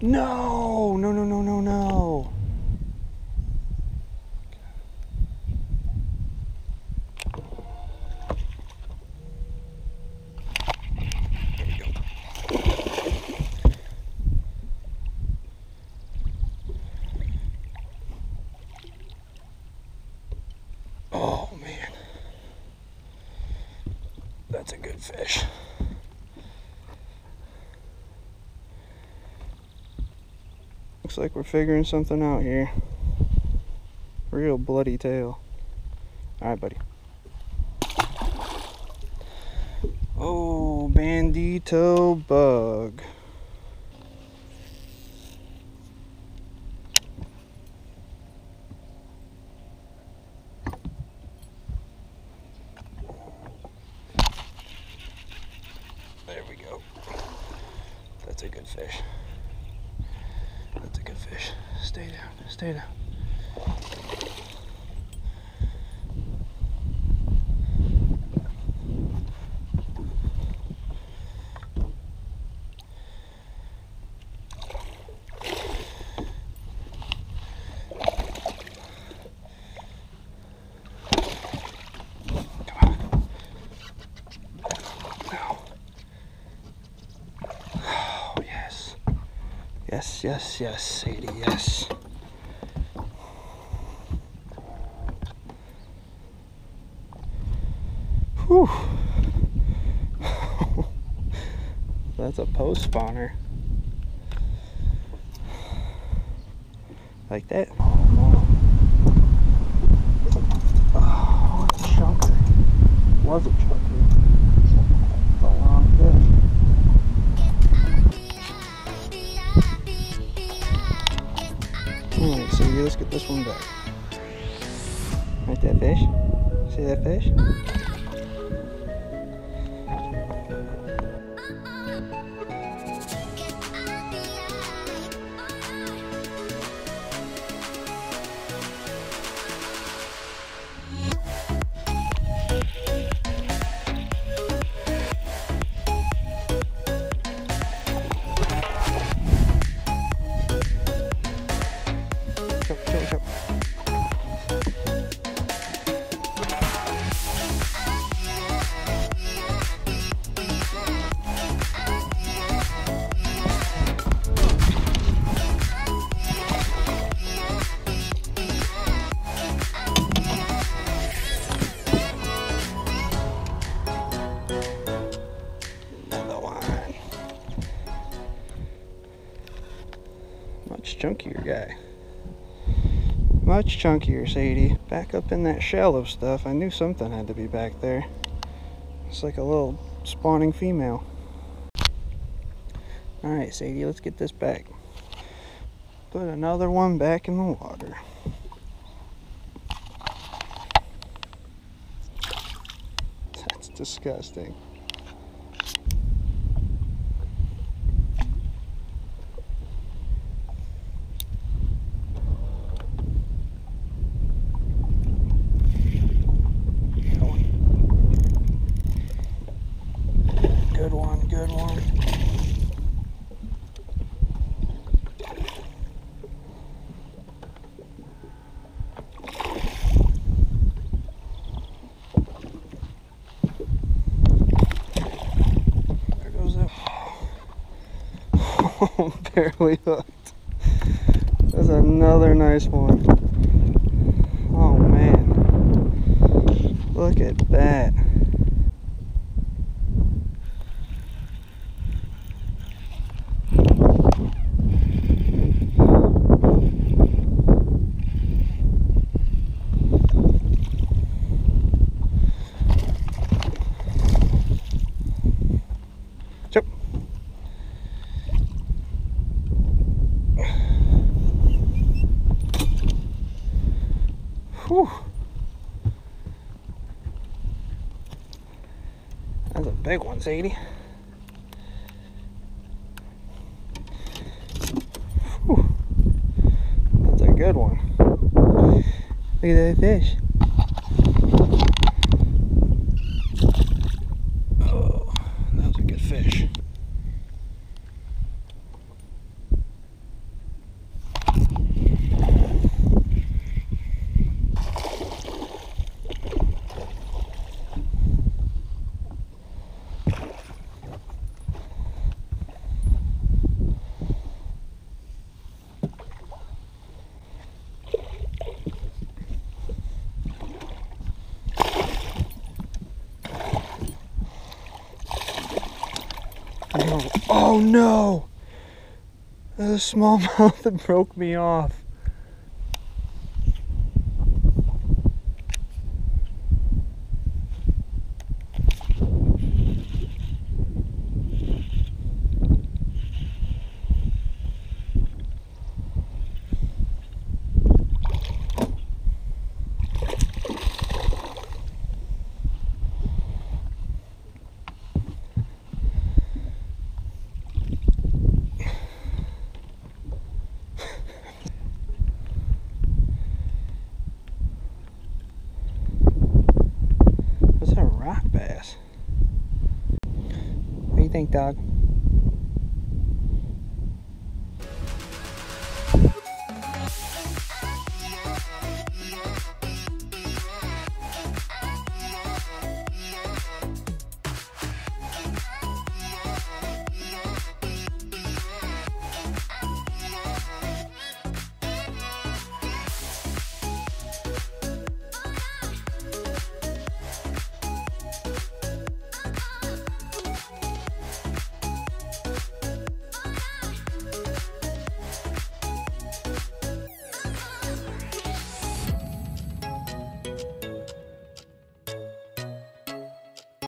No, no, no, no, no, no. Oh man, that's a good fish. Looks like we're figuring something out here. Real bloody tail. Alright, buddy. Oh, bandito bug. There we go. That's a good fish. That's a good fish. Stay down, stay down. Yes, yes, yes, Sadie, yes. Whew. That's a post spawner. Like that. Oh, it's a chunker. Was a chunker. It's a long fish. Alright, so let's get this one back. Right, that fish? See that fish? Much chunkier guy. Much chunkier, Sadie. Back up in that shallow stuff. I knew something had to be back there. It's like a little spawning female. Alright, Sadie, let's get this back. Put another one back in the water. That's disgusting. Good one, good one. There goes that. Oh, barely hooked. That's another nice one. Oh man. Look at that. Whew. That's a big one, Sadie. Whew. That's a good one. Look at that fish. Oh, that was a good fish. Oh no! The smallmouth that broke me off. What's a rock bass? What do you think, dog?